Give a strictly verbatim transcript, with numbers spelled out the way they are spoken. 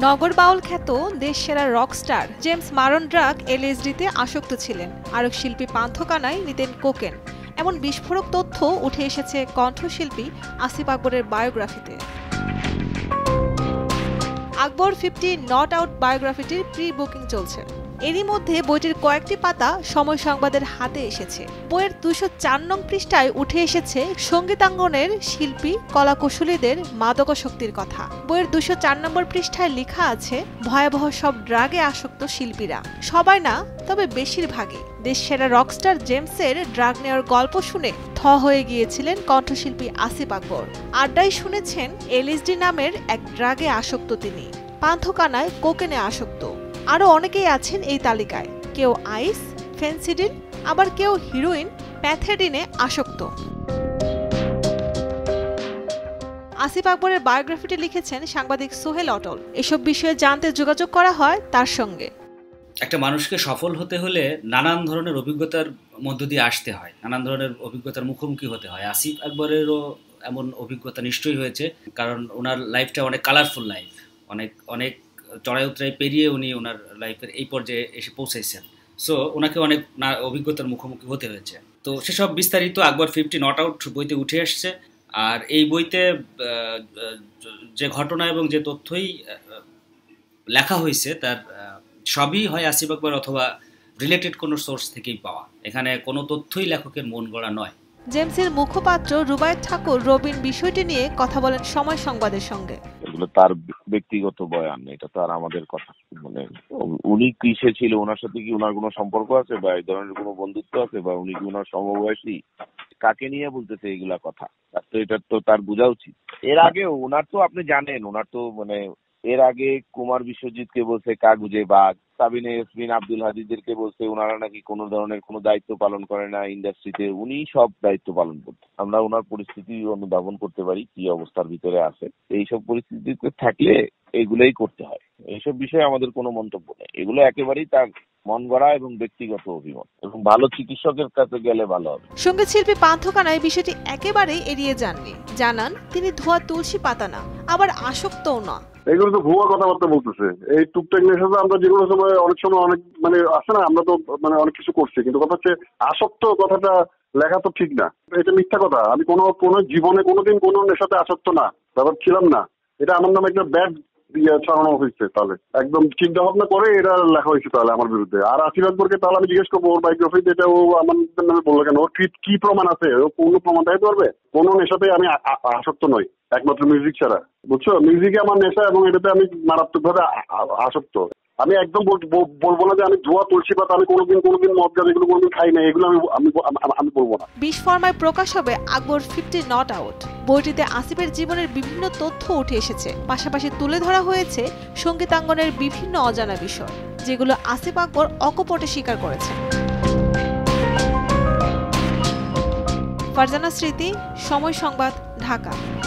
নগর বাউল খ্যাত দেশসেরা rockstar James মারন ড্রাগ এলএসডিতে আসক্ত ছিলেন। আরেক শিল্পী পান্থ কানাই নিতেন কোকেন। এমন বিস্ফোরক তথ্য উঠে এসেছে কণ্ঠশিল্পী আসিফ আকবরের বায়োগ্রাফিতে। আকবর ফিফটি নট আউট বায়োগ্রাফিটির প্রি বুকিং চলছে। এরই মধ্যে বইটির কয়েকটি পাতা সময় সংবাদের হাতে এসেছে। বইয়ের দুশো চার নং পৃষ্ঠায় উঠে এসেছে সঙ্গীতাঙ্গনের শিল্পী কলাকুশলীদের মাদকাসক্তির কথা। বইয়ের দুশো চার নম্বর পৃষ্ঠায় লেখা আছে, ভয়াবহ সব ড্রাগে আসক্ত শিল্পীরা, সবাই না তবে বেশিরভাগই। দেশসেরা রকস্টার জেমসের ড্রাগ নেওয়ার গল্প শুনে থ হয়ে গিয়েছিলেন কণ্ঠশিল্পী আসিফ আকবর। আড্ডায় শুনেছেন এলএসডি নামের এক ড্রাগে আসক্ত তিনি। পান্থ কানাই কোকেনে আসক্ত। আরও অনেকেই আছেন এই তালিকায়। কেউ আইস, ফেন্সিডিল, আবার কেউ হিরোইন, প্যাথেডিনে আসক্ত। আসিফ আকবরের বায়োগ্রাফিটি লিখেছেন সাংবাদিক সোহেল অটল। এসব বিষয়ে জানতে যোগাযোগ করা হয় তার সঙ্গে। একটা মানুষকে সফল হতে হলে নানান ধরনের অভিজ্ঞতার মধ্য দিয়ে আসতে হয়, নানান ধরনের অভিজ্ঞতার মুখোমুখি হতে হয়। আসিফ আকবরেরও এমন অভিজ্ঞতা নিশ্চয়ই হয়েছে, কারণ ওনার লাইফটা অনেক কালারফুল লাইফ। অনেক অনেক চড়াই উতরাই পেরিয়ে উনি ওনার লাইফের এই পর্যায়ে এসে পৌঁছাইছেন। সো ওনাকে অনেক অভিজ্ঞতার মুখোমুখি হতে হয়েছে। তো সেসব বিস্তারিত আকবর ফিফটি নট আউট বইতে উঠে আসছে। আর এই বইতে যে ঘটনা এবং যে তথ্যই লেখা হয়েছে তার সবই হয় আসিফ আকবর অথবা রিলেটেড কোনো সোর্স থেকেই পাওয়া। এখানে কোনো তথ্যই লেখকের মন গড়া নয়। জেমসের মুখপাত্র রুবায়েত ঠাকুর রবিন বিষয়টি নিয়ে কথা বলেন সময় সংবাদের সঙ্গে। এগুলো তার ব্যক্তিগত বয়ান, এটা তো আর আমাদের কথা। মানে উনি কিসে ছিল, ওনার সাথে কি ওনার কোনো সম্পর্ক আছে বা এই ধরনের কোনো বন্ধুত্ব আছে, বা উনি কি ওনার সমবয়সী, কাকে নিয়ে বলতেছে এইগুলা কথা, তার তো এটা তো তার বোঝা উচিত। এর আগেও ওনার তো আপনি জানেন, ওনার তো মানে এর আগে কুমার বিশ্বজিৎকে বলছে কাগুজে বাঘ, সাবিনা ইয়াসমিন, আব্দুল হাদিদেরকে বলছে ওনারা নাকি কোনো ধরনের কোনো দায়িত্ব পালন করে না ইন্ডাস্ট্রিতে। উনি সব দায়িত্ব পালন করতে। আমরা ওনার পরিস্থিতি অনুধাবন করতে পারি কি অবস্থার ভিতরে আছে। এইসব পরিস্থিতিতে থাকলে এগুলোই করতে হয়। এইসব বিষয়ে আমাদের কোনো মন্তব্য নেই। এগুলো একেবারেই তার মন গড়া এবং ব্যক্তিগত অভিমত, এবং ভালো চিকিৎসকের কাছে গেলে ভালো হবে। সঙ্গীত শিল্পী পান্থ কানাই বিষয়টি একেবারেই এড়িয়ে যাননি। জানান তিনি ধোয়া তুলসী পাতা না, আবার আসক্তও না। এগুলো তো ভুয়া কথাবার্তা বলতেছে। এই টুকটাক নেশাতে আমরা যেগুলো সময় অনেক সময় অনেক মানে আসে না, আমরা তো মানে অনেক কিছু করছি, কিন্তু কথা হচ্ছে আসক্ত কথাটা লেখা তো ঠিক না। এটা মিথ্যা কথা। আমি কোনো কোনো জীবনে কোনোদিন কোনো নেশাতে আসক্ত না, ব্যাপার ছিলাম না। এটা আমার নামে একটা ব্যাড ইয়ে ছড়ানো হয়েছে। তাহলে একদম চিন্তা ভাবনা করে এটা লেখা হয়েছে তাহলে আমার বিরুদ্ধে। আর আসিফ আকবরকে তাহলে আমি জিজ্ঞেস করবো ওর বায়োগ্রাফিতে এটা ও আমার নামে বললো কেন? ওর কি প্রমাণ আছে? ও কোনো প্রমাণ দেখাতে পারবে? কোনো নেশাতে আমি আসক্ত নই, একমাত্র মিউজিক ছাড়া। বুঝছো, মিউজিকে আমার নেশা এবং এটাতে আমি মারাত্মক ভাবে আসক্ত। আমি একদম বলবো না যে আমি ধোয়া তুলসী পাতা, আমি কোনোদিন কোনোদিন মদ গাছ এগুলো কোনোদিন খাই না, এগুলো আমি আমি বলবো না। বিশ ফরমায় প্রকাশ হবে আকবর ফিফটি নট আউট। বইটিতে আসিফের জীবনের বিভিন্ন তথ্য উঠে এসেছে। পাশাপাশি তুলে ধরা হয়েছে সঙ্গীতাঙ্গনের বিভিন্ন অজানা বিষয়, যেগুলো আসিফ আকবর অকপটে স্বীকার করেছেন। ফারজানা স্মৃতি, সময় সংবাদ, ঢাকা।